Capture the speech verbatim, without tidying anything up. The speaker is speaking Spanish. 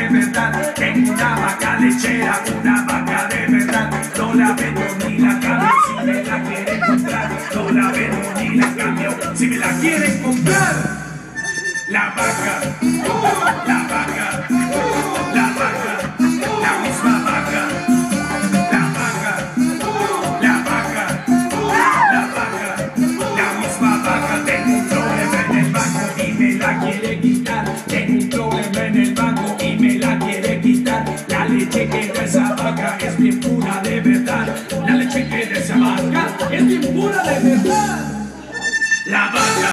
de verdad. Tengo una vaca lechera, una vaca de verdad. No la vendo ni la cambio si me la quieren comprar. No la vendo ni la cambio si me la quieren comprar. La vaca.